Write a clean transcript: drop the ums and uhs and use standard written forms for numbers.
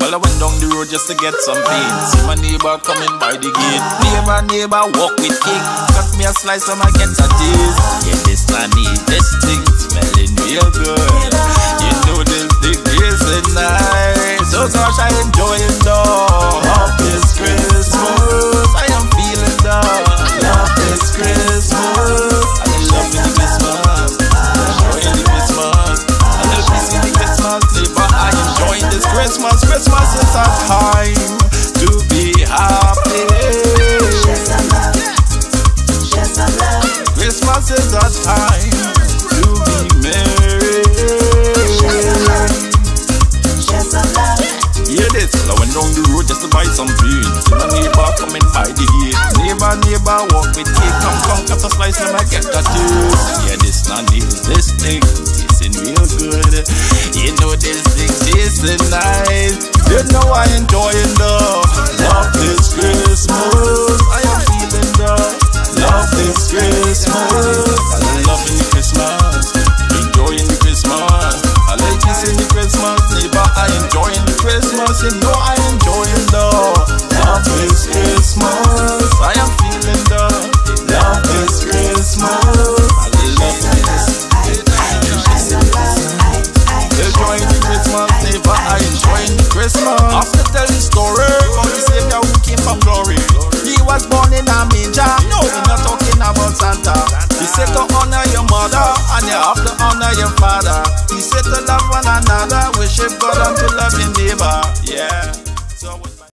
Well, I went down the road just to get some pain. See my neighbor coming by the gate. Neighbor, walk with cake. Cut me a slice and I get a taste. Yeah, this I need, this thing smelling real good. You know this thing is nice. So gosh, I enjoying the love this Christmas. I am feeling the love this Christmas. I love the Christmas. Enjoying the Christmas. I love the Christmas. Neighbor, I enjoying this Christmas. Christmas is a time to be happy. Share some love. Share some love. Christmas is a time to be merry. Share some love. Share some love. Hear this, I went down the road just to buy some beans. See my neighbor coming by the gate. Neighbor, walk with cake. Come, cut a slice and I get a taste. Yeah, this thing tasting real good. You know this thing tasting nice. You know I enjoying the love this Christmas. I am feeling the love this Christmas. I loving the Christmas, enjoying the Christmas. I like kissing the Christmas, neighbor. I enjoying the Christmas. You know I enjoying the love this Christmas. I am feeling the love this Christmas. I love this. Enjoying the Christmas, neighbor. I enjoying the Christmas. After telling story about the Savior who came from glory. He was born in a manger. No, we're not talking about Santa. He said to honor your mother and you have to honor your father. He said to love one another, worship God and to love your neighbor. Yeah.